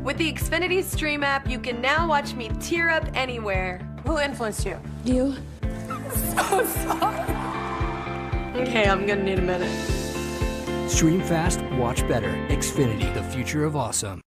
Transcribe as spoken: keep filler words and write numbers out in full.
With the Xfinity Stream app, you can now watch me tear up anywhere. Who influenced you? You. So sorry. Okay, I'm gonna need a minute. Stream fast, watch better. Xfinity, the future of awesome.